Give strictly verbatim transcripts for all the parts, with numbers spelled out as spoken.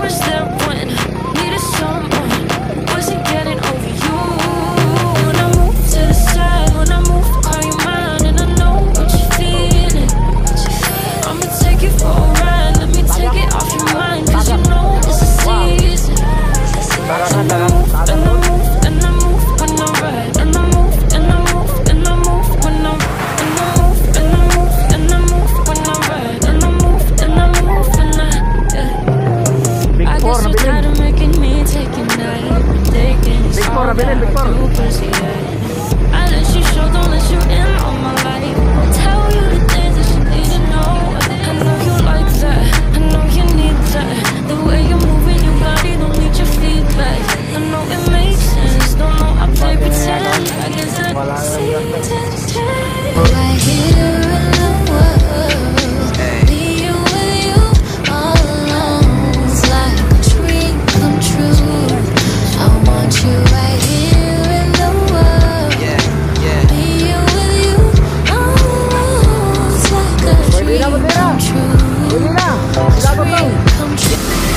was there when needed someone. Wasn't getting over you. When I move to the side, when I move, call you mine, and I know what you're feeling. I'ma take it for a ride, let me take it off your mind, cause you know it's a season. And I move, and I move, and I move when I ride, and I move, and I move, and I move when I and I move, and I move, and I move when I ride, and I move, and I move when I yeah. I guess you're tired of making me take a night, taking it's all that I do, cause yeah, I let you show, don't let you in on my life. Tell you the things that you need to know. I know you like that, I know you need that. The way you're moving your body, don't need your feedback. I know it makes sense, don't know I play pretend. I guess I see right here in the world, be you with you all alone. It's like a dream come true. I want you right here in the world, be you with you all alone. It's like a dream come true. A dream come true.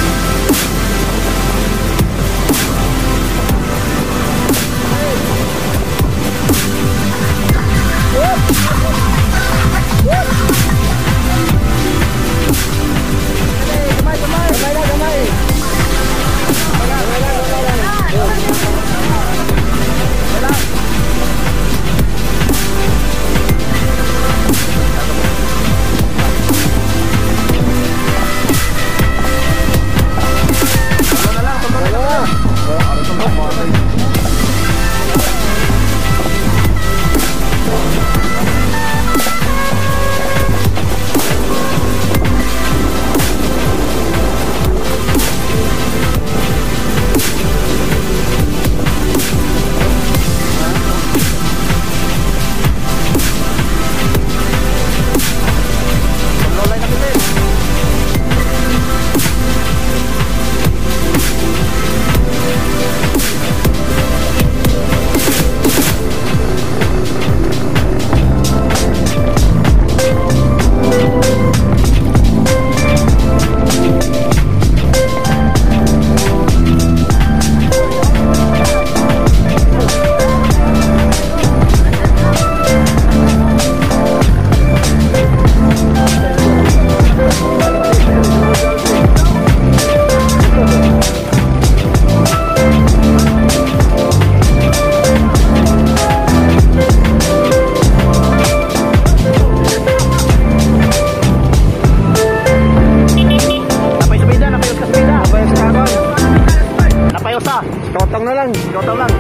Gotong na lang, gotong lang.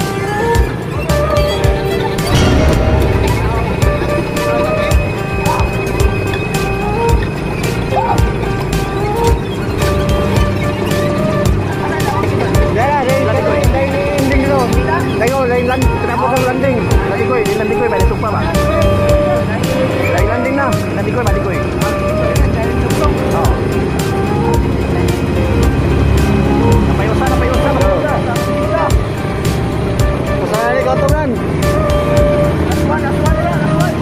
Ya, dari landing landing dulu. Tengok dari landing, kenapa kan landing? Landing koi, di landing koi balik tumpah, Pak. Dari landing nah, landing koi balik koi. Oh. Apa yang usah, apa yang usah, apa yang usah. Usah ni gotongan. Aswan, aswan ya, aswan.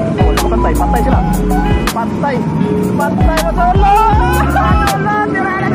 Patay, patay, patay, patay,